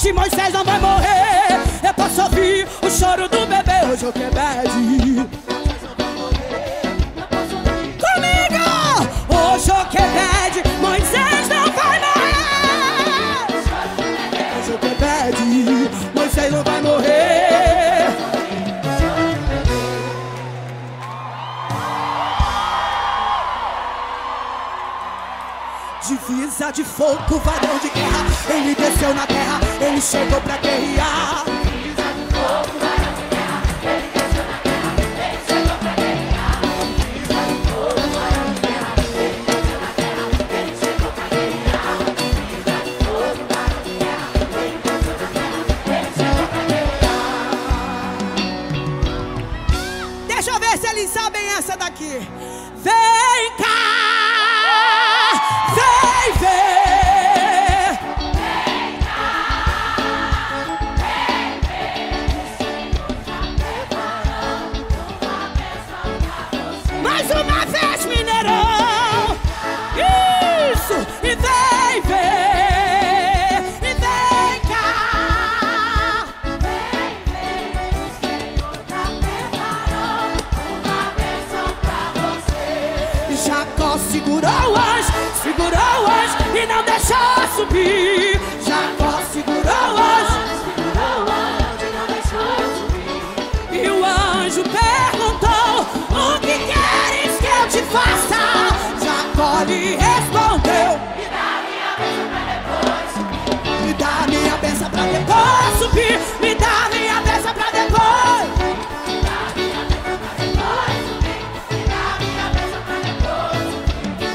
triste, Moisés não vai morrer. Eu posso ouvir o choro do bebê, o Joquebede. Comigo! O Joquebede, Moisés não vai morrer. O Joquebede, Moisés não vai morrer. Divisa de fogo, varão de guerra. Ele desceu na terra, ele chegou pra guerrear. Divisa de fogo, varão de guerra. Ele desceu na terra, ele chegou pra guerrear. Divisa de fogo, varão de guerra. Ele desceu na terra, ele chegou pra guerrear. Divisa de fogo, varão de guerra. Ele desceu na terra, ele chegou pra guerrear. Deixa eu ver se eles sabem essa daqui. Vem cá! Vem ver, vem cá, vem ver, o Senhor está preparando uma bênção pra você. Mais uma vez, Mineirão, isso, e vem ver, e vem cá, vem ver, o Senhor está preparando uma bênção pra você. Jacó segurou o anjo e não deixou subir. Jacó segurou o anjo e não deixou subir. E o anjo perguntou: o que queres que eu te faça? Jacó lhe respondeu: me dá minha bênção pra depois subir. Me dá minha bênção pra depois subir. Me dá minha bênção pra depois. Me dá minha bênção pra depois subir. Me dá minha bênção pra depois subir.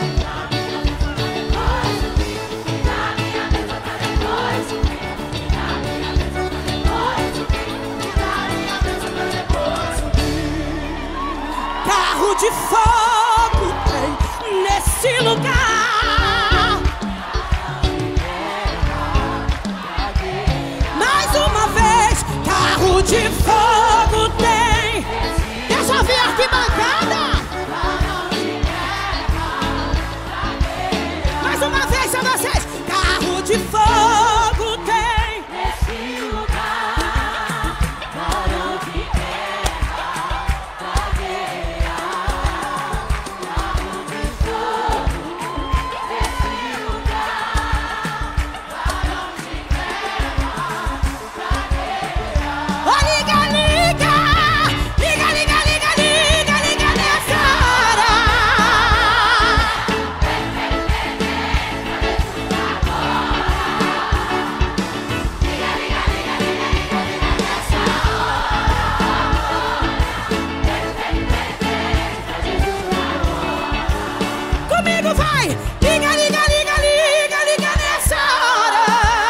Carro de fogo tem nesse lugar. Mais uma vez, carro de fogo tem. Deixa eu ver aqui, bancada. Mais uma vez, são vocês. Carro de fogo tem nesse lugar. Varão de guerra pra guerrear. Carro de fogo nesse lugar. Varão de guerra pra guerrear. Ó, liga, liga! Liga, liga, liga, liga, liga nessa hora. Comigo vai! Liga, liga, liga, liga, liga nessa hora.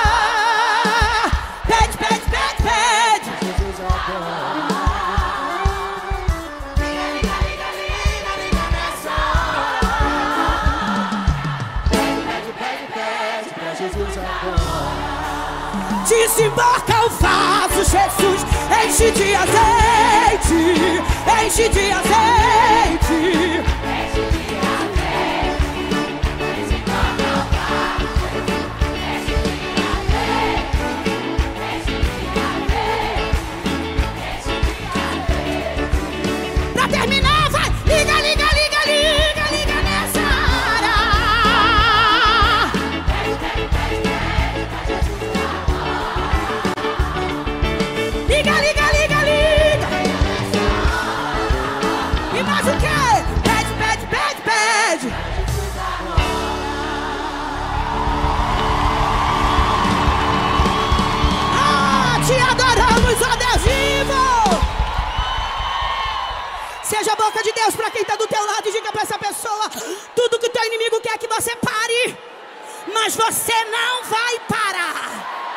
Pede, pede, pede, pede. Liga, liga, liga, liga, liga nessa hora. Pede, pede, pede, pede pra Jesus agora. Desemboca o vaso, Jesus, enche de azeite, enche de azeite. Enche de azeite, desemboca o vaso, Jesus, enche de azeite, enche de azeite, enche de azeite. Pra terminar, vai! Liga, liga, liga, liga, liga nessa hora. Pede, pede, pede, pede pra Jesus agora. Liga, liga, liga, liga. E mais o quê? Pede, pede, pede, pede. Ah, te adoramos, ó Deus vivo. Seja a boca de Deus pra quem tá do teu lado e diga pra essa pessoa: tudo que o teu inimigo quer que você pare, mas você não vai parar.